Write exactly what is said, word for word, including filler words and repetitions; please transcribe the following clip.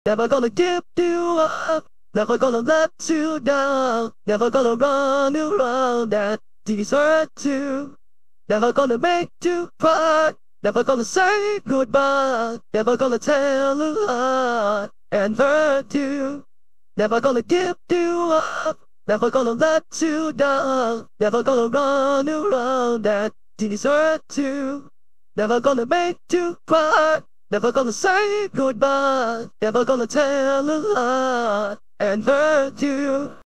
Never gonna give you up, never gonna let you down, never gonna run around and desert you. Never gonna make you cry, never gonna say goodbye, never gonna tell a lie and hurt you. Never gonna give you up, never gonna let you down, never gonna run around and desert you. Never gonna make you cry, never gonna say goodbye, never gonna tell a lie and hurt you.